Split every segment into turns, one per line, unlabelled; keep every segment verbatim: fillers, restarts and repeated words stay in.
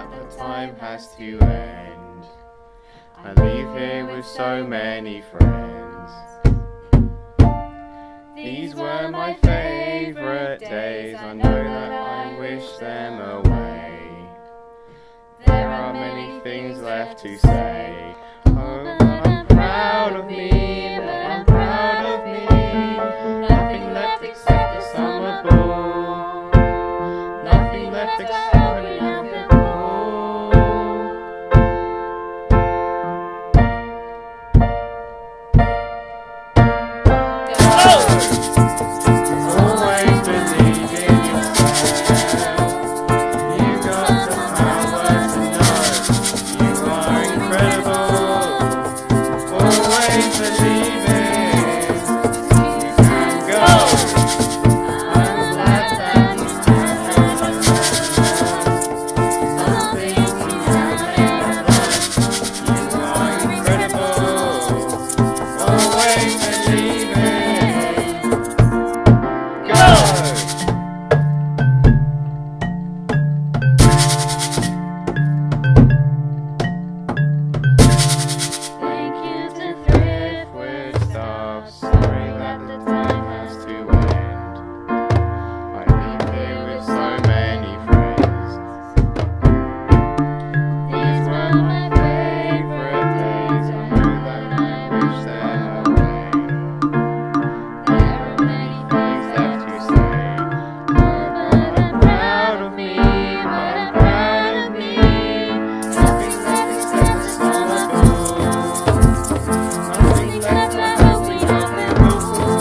that the time has to end. I leave here with so many friends. These were my favourite days, I know that I wish them away. There are many things left to say. Oh, I'm proud of me, I'm proud of me. Nothing left except the summer ball. Nothing left except the summer ball. Always believe in yourself. You got the power to know you are incredible. Always believe it. You can go. I'm glad that you have something to have in life. You are incredible. Always believe it. Go! Thank you to Thriftwood staff. Sorry that the time has to end. I leave here with so many friends. These were my favourite days. I know that I wish them away. There are many things left to say. But I'm proud of me, but I'm proud of me. Nothing left except the summer ball. Nothing left to help me off the ball.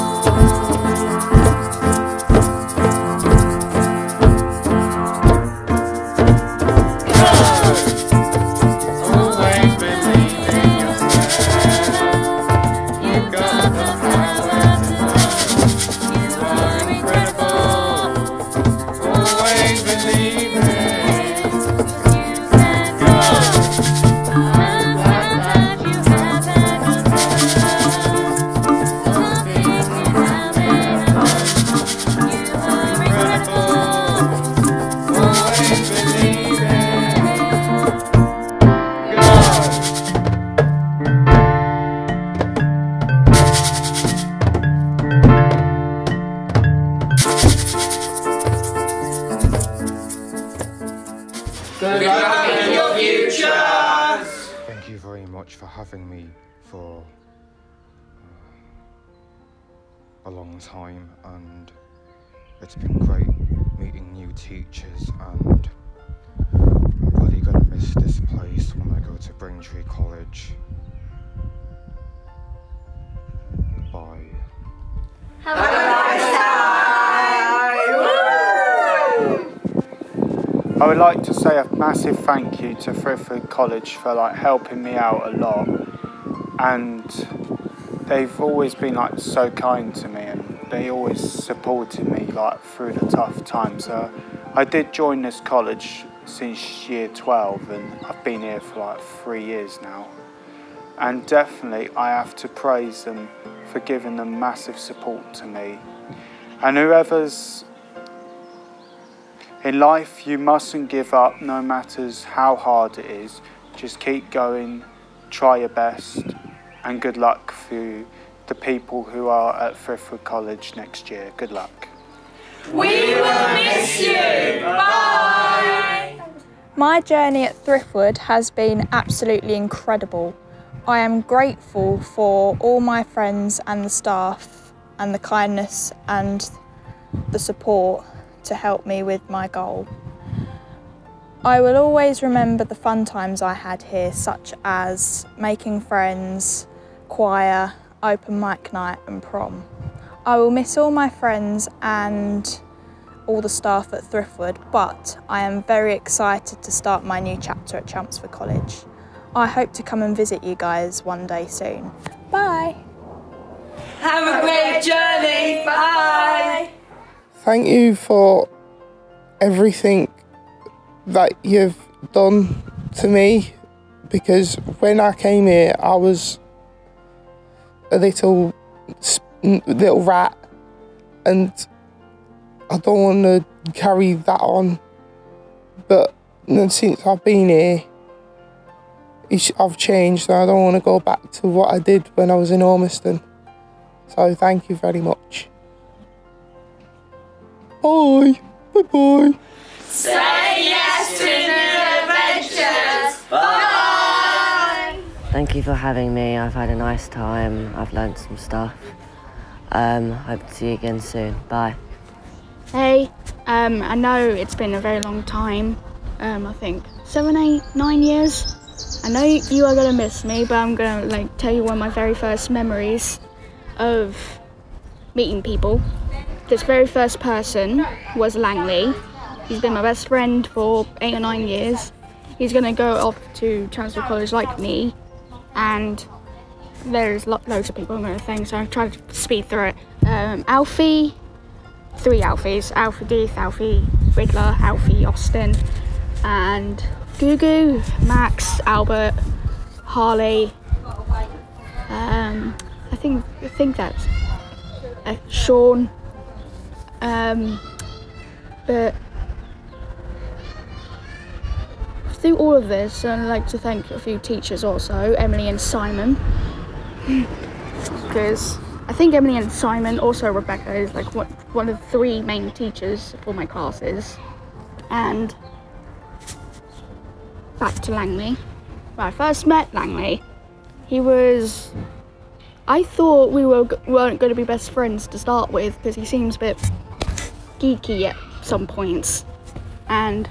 Always believe in yourself. You got the power to know you are incredible. Always believe it. You can go. I'm glad that you have something to have in life. You are incredible. Always believe it. Go.
Good luck in your future!
Thank you very much for having me for uh, a long time, and it's been great meeting new teachers, and I'm really going to miss this place when I go to Braintree College. Bye.
Have a nice
I would like to say a massive thank you to Thriftwood College for like helping me out a lot, and they've always been like so kind to me, and they always supported me like through the tough times. So I did join this college since year twelve, and I've been here for like three years now, and definitely I have to praise them for giving them massive support to me. And whoever's in life, you mustn't give up, no matter how hard it is. Just keep going, try your best, and good luck for the people who are at Thriftwood College next year. Good luck.
We will miss you! Bye!
My journey at Thriftwood has been absolutely incredible. I am grateful for all my friends and the staff and the kindness and the support to help me with my goal. I will always remember the fun times I had here, such as making friends, choir, open mic night and prom. I will miss all my friends and all the staff at Thriftwood, but I am very excited to start my new chapter at Chelmsford College. I hope to come and visit you guys one day soon. Bye!
Have a great journey! Bye!
Thank you for everything that you've done to me, because when I came here I was a little little rat, and I don't want to carry that on, but And since I've been here, it's, I've changed and I don't want to go back to what I did when I was in Ormiston. So thank you very much. Bye. Bye-bye.
Say yes to new adventures. Bye.
Thank you for having me. I've had a nice time. I've learned some stuff. Um, hope to see you again soon. Bye.
Hey, um, I know it's been a very long time. Um, I think seven, eight, nine years. I know you are gonna miss me, but I'm gonna like tell you one of my very first memories of meeting people. This very first person was Langley. He's been my best friend for eight or nine years. He's gonna go off to Chelmsford College like me, and there's lo loads of people I'm gonna thank, so I'll try to speed through it. Um, Alfie, three Alfies, Alfie Deeth, Alfie Riddler, Alfie Austin, and Gugu, Max, Albert, Harley. Um, I think I think that's uh, Sean. Um, but through all of this, I'd like to thank a few teachers also, Emily and Simon, because I think Emily and Simon, also Rebecca, is like one, one of the three main teachers for my classes. And back to Langley. When I first met Langley, he was, I thought we were, weren't going to be best friends to start with, because he seems a bit geeky at some points. And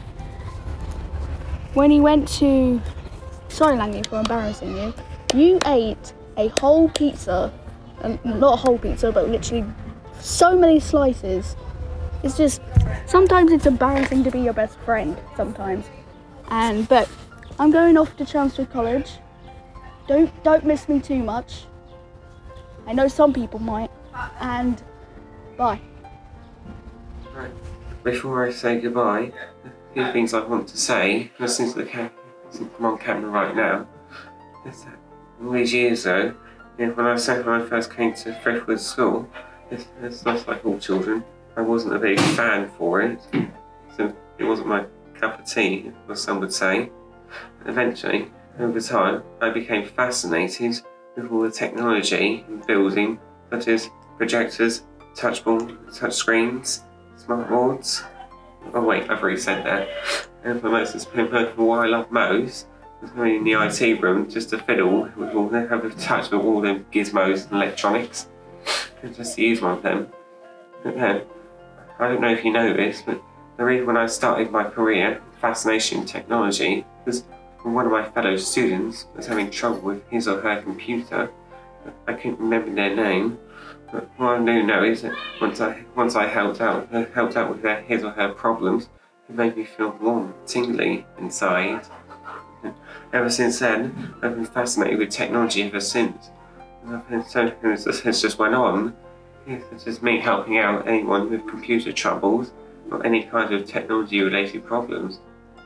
when he went to, sorry Langley for embarrassing you, you ate a whole pizza, and not a whole pizza, but literally so many slices. It's just, sometimes it's embarrassing to be your best friend, sometimes. And, but I'm going off to Chelmsford College. Don't, don't miss me too much. I know some people might, and bye.
Right. Before I say goodbye, a few things I want to say, just since the cam since I'm on camera right now, is that all these years ago, you know, when I said when I first came to Thriftwood School, it's, it's not like all children, I wasn't a big fan for it, so it wasn't my cup of tea, as some would say. Eventually, over time, I became fascinated with all the technology in building, such as projectors, touchball, touch screens, smart boards. Oh wait, I've already said that. And for most of what I love most was going in the I T room just to fiddle with all the have a touch with all the gizmos and electronics, and just to use one of them. But then, I don't know if you know this, but the reason when I started my career, fascination in technology, was when one of my fellow students was having trouble with his or her computer. I couldn't remember their name, but what I do know is that once I once I helped out uh, helped out with their, his or her problems, it made me feel warm, tingly inside. And ever since then, I've been fascinated with technology ever since. And I've been so it's just, it's just went on. It's just me helping out anyone with computer troubles or any kind of technology-related problems.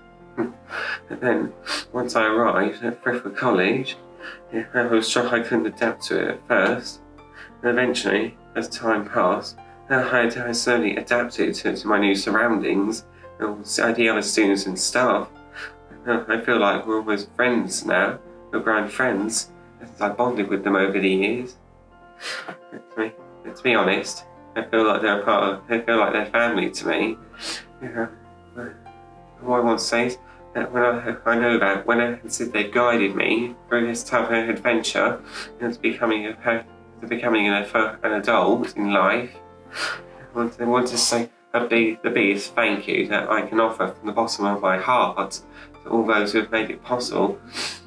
And then, once I arrived at Thriftwood College, yeah, I was sure I couldn't adapt to it at first. And eventually, as time passed, I had I slowly adapted to, to my new surroundings, and the other students and staff. I feel like we're almost friends now. We're grown friends, as I bonded with them over the years. To, me, to be honest, I feel like they're a part of, I feel like they're family to me. Yeah. What I want to say is that when I, I know that when I said they guided me through this type of adventure into becoming a to becoming an, an adult in life, I want, I want to say a big, the biggest thank you that I can offer from the bottom of my heart to all those who have made it possible.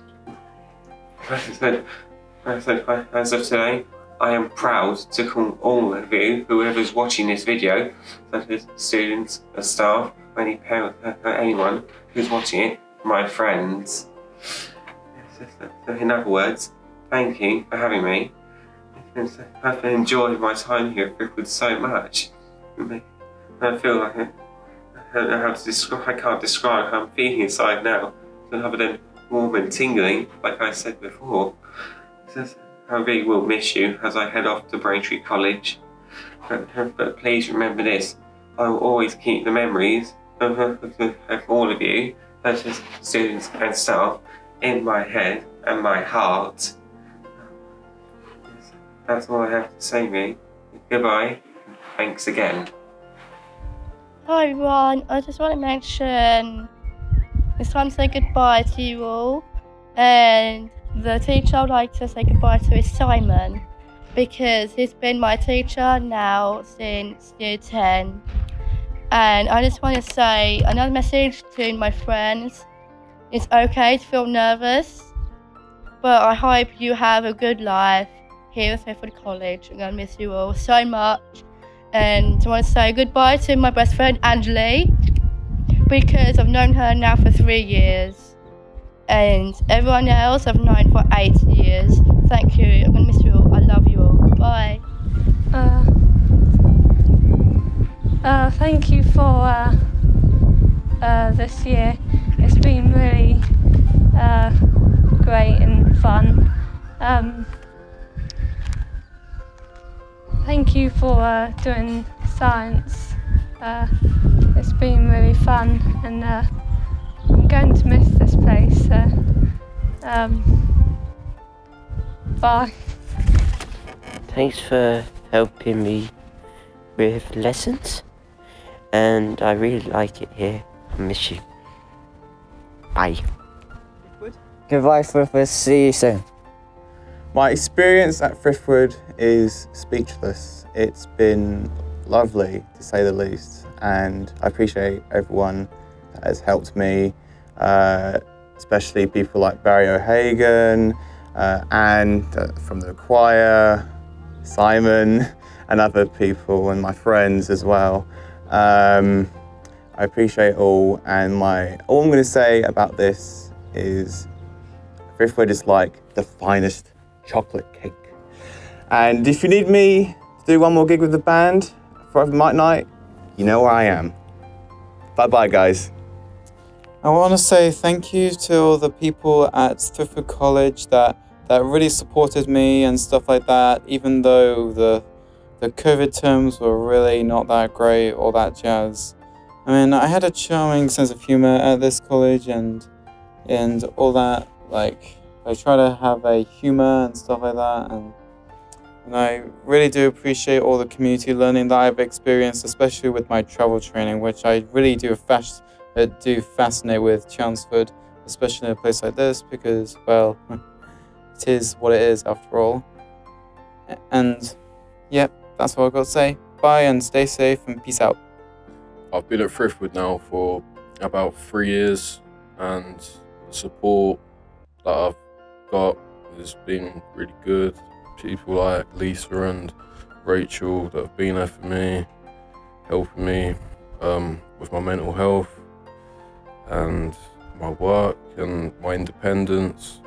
As I said, as, I said, as of today, I am proud to call all of you, whoever's watching this video, such as students, or staff, or any parent, or anyone who's watching it, my friends. In other words, thank you for having me. I've enjoyed my time here at Thriftwood so much. I feel like I, I don't know how to describe. I can't describe how I'm feeling inside now, other than warm and tingling, like I said before. I really will miss you as I head off to Braintree College. But, but please remember this: I will always keep the memories of, of, of all of you those students and staff in my head and my heart. That's all I have to say, me. Goodbye. Thanks again.
Hi everyone, I just want to mention it's time to say goodbye to you all, and the teacher I'd like to say goodbye to is Simon, because he's been my teacher now since year ten. And I just want to say another message to my friends. It's okay to feel nervous, but I hope you have a good life here at Thriftwood College. I'm going to miss you all so much. And I want to say goodbye to my best friend Angeli, because I've known her now for three years. And everyone else I've known for eight years. Thank you. I'm going to miss you all. I love you all. Bye.
Uh, uh, thank you for uh, uh, this year. It's been really uh, great and fun. Um, thank you for uh, doing science. Uh, it's been really fun, and uh, I'm going to miss this place. So, um, bye.
Thanks for helping me with lessons, and I really like it here. I miss you. Bye.
Goodbye, Thriftwood. See you soon.
My experience at Thriftwood is speechless. It's been lovely, to say the least, and I appreciate everyone that has helped me, uh, especially people like Barry O'Hagan, uh, Anne uh, from the choir, Simon, and other people, and my friends as well. Um, I appreciate all, and my all I'm going to say about this is Thriftwood is like the finest chocolate cake. And if you need me to do one more gig with the band for Open Mic Night, you know where I am. Bye-bye, guys.
I want to say thank you to all the people at Thriftwood College that, that really supported me and stuff like that, even though the, the COVID terms were really not that great or that jazz. I mean, I had a charming sense of humor at this college and, and all that, like, I try to have a humor and stuff like that, and and I really do appreciate all the community learning that I've experienced, especially with my travel training, which I really do fas uh, do fascinate with Chelmsford, especially in a place like this, because, well, it is what it is after all. And yep, that's what I've got to say. Bye and stay safe and peace out.
I've been at Thriftwood now for about three years, and the support that I've got has been really good. People like Lisa and Rachel that have been there for me, helping me um, with my mental health and my work and my independence.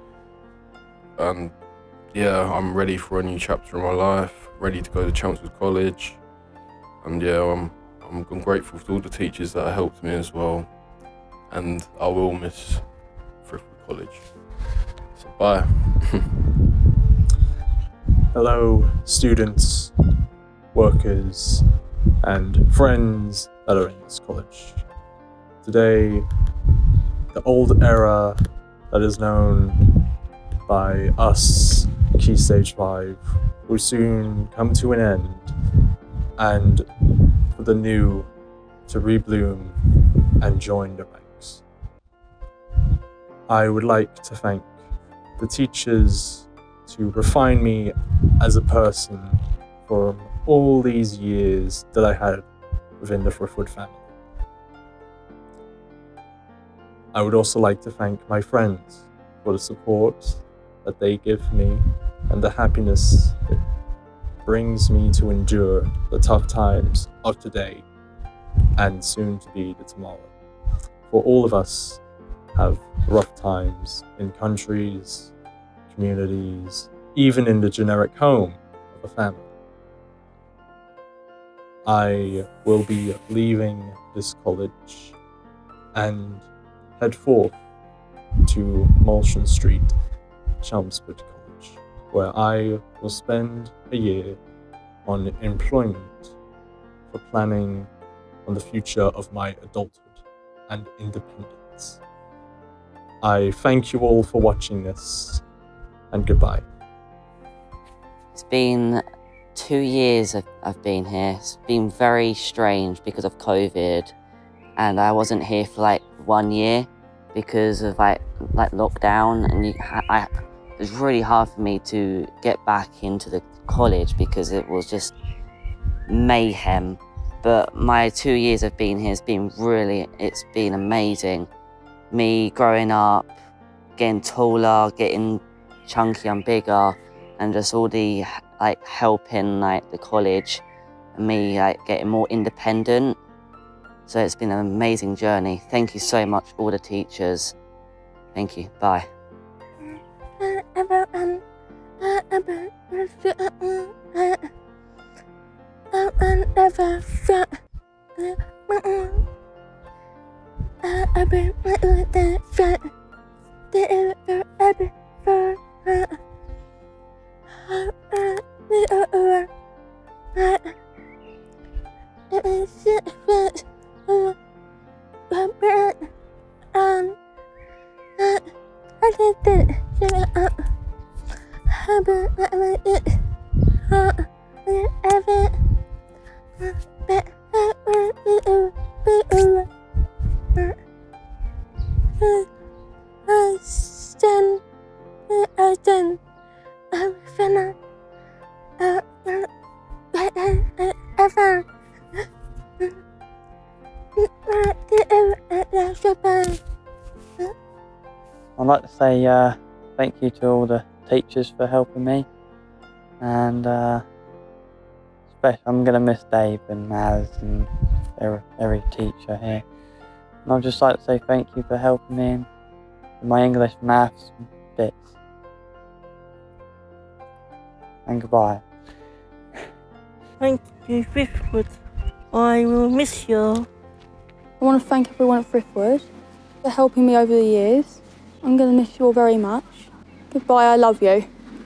And yeah, I'm ready for a new chapter in my life, ready to go to Chelmsford College. And yeah, I'm, I'm, I'm grateful to all the teachers that have helped me as well. And I will miss Thriftwood College. So bye.
Hello, students, workers, and friends that are in this college. Today, the old era that is known by us, Key Stage five, will soon come to an end, and for the new to rebloom and join the ranks. I would like to thank the teachers to refine me as a person for all these years that I had within the Thriftwood family. I would also like to thank my friends for the support that they give me and the happiness it brings me to endure the tough times of today and soon to be the tomorrow. For all of us have rough times in countries, communities, even in the generic home of a family. I will be leaving this college and head forth to Molson Street, Chelmsford College, where I will spend a year on employment for planning on the future of my adulthood and independence. I thank you all for watching this, and goodbye.
It's been two years I've, I've been here. It's been very strange because of COVID, and I wasn't here for like one year because of like like lockdown, and you, I, it was really hard for me to get back into the college because it was just mayhem. But my two years of being here has been really, it's been amazing. Me growing up, getting taller, getting chunky and bigger, and just all the like helping like the college, and me like getting more independent. So it's been an amazing journey. Thank you so much, all the teachers. Thank you. Bye.
I'd like to say uh, thank you to all the teachers for helping me, and uh, especially I'm going to miss Dave and Maz and every, every teacher here. And I'd just like to say thank you for helping me in my English, maths bits. And goodbye.
Thank you, Thriftwood. I will miss you.
I want to thank everyone at Thriftwood for helping me over the years. I'm going to miss you all very much. Goodbye, I love you.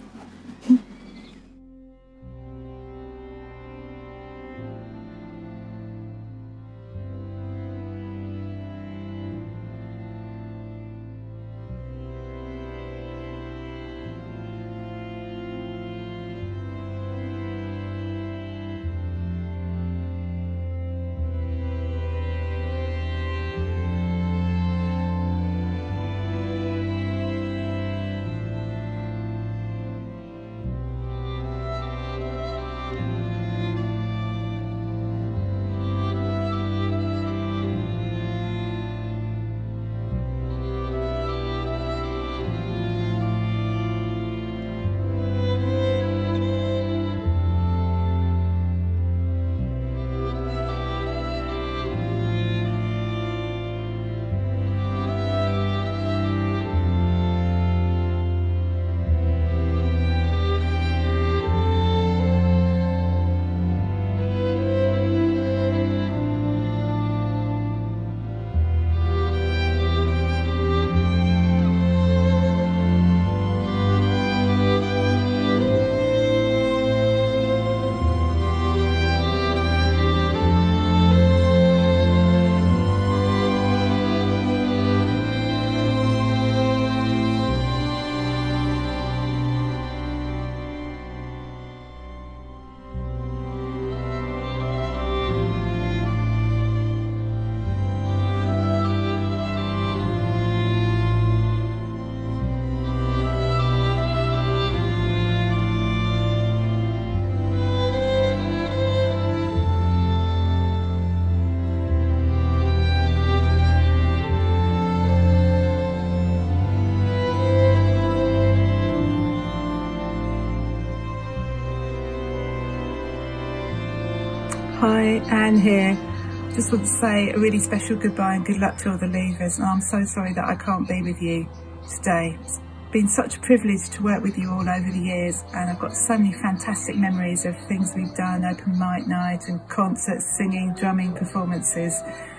Hi, Anne here. Just want to say a really special goodbye and good luck to all the leavers, and I'm so sorry that I can't be with you today. It's been such a privilege to work with you all over the years, and I've got so many fantastic memories of things we've done, open mic night and concerts, singing, drumming, performances.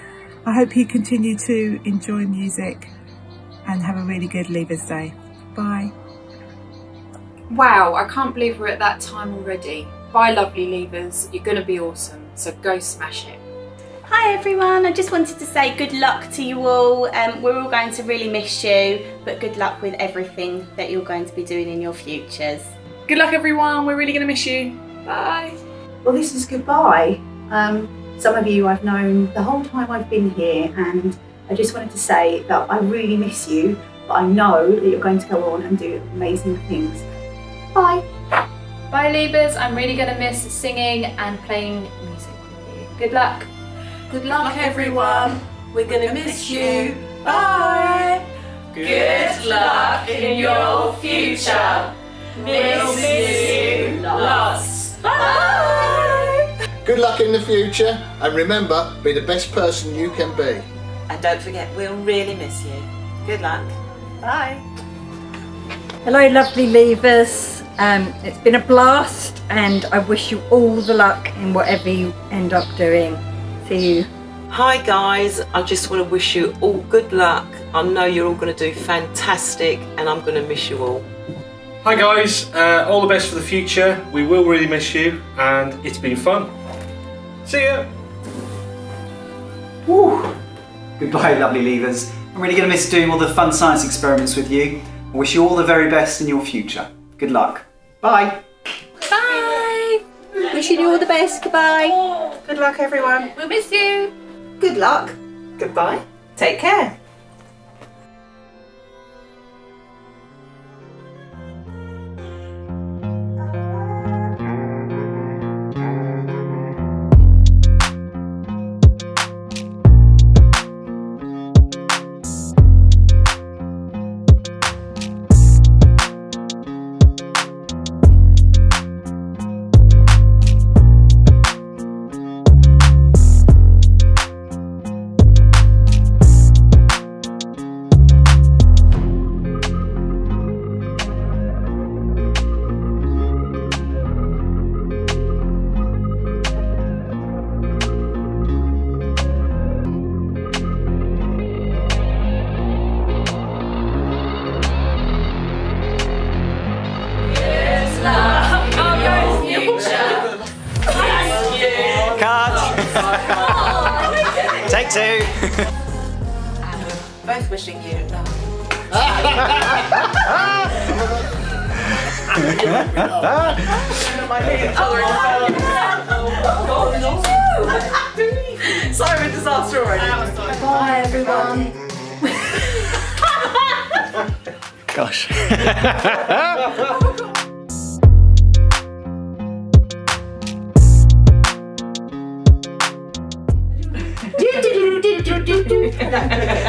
I hope you continue to enjoy music and have a really good Leavers Day. Bye.
Wow, I can't believe we're at that time already. Bye lovely Leavers, you're going to be awesome, so go smash it. Hi everyone, I just wanted to say good luck to you all. Um, we're all going to really miss you, but good luck with everything that you're going to be doing in your futures.
Good luck everyone, we're really going to miss you. Bye.
Well, this is goodbye. Um, some of you I've known the whole time I've been here, and I just wanted to say that I really miss you, but I know that you're going to go on and do amazing things. Bye.
Bye Leavers, I'm really going to miss singing and playing music with you. Good luck.
Good luck everyone, we're going to miss you. Bye. Good luck in your future. Miss you lots. Bye.
Good luck in the future, and remember, be the best person you can be.
And don't forget, we'll really miss you. Good luck. Bye.
Hello lovely Leavers, um, it's been a blast and I wish you all the luck in whatever you end up doing. See you.
Hi guys, I just want to wish you all good luck. I know you're all going to do fantastic and I'm going to miss you all.
Hi guys, uh, all the best for the future. We will really miss you and it's been fun. See ya!
Woo. Goodbye lovely Leavers. I'm really going to miss doing all the fun science experiments with you. I wish you all the very best in your future. Good luck. Bye.
Bye. Wishing you all the best. Goodbye.
Good luck everyone.
We'll miss you.
Good luck. Goodbye. Take care.
Take two.
Both wishing you luck. Sorry, disaster already.
Bye everyone.
Gosh.
do do do do do do do.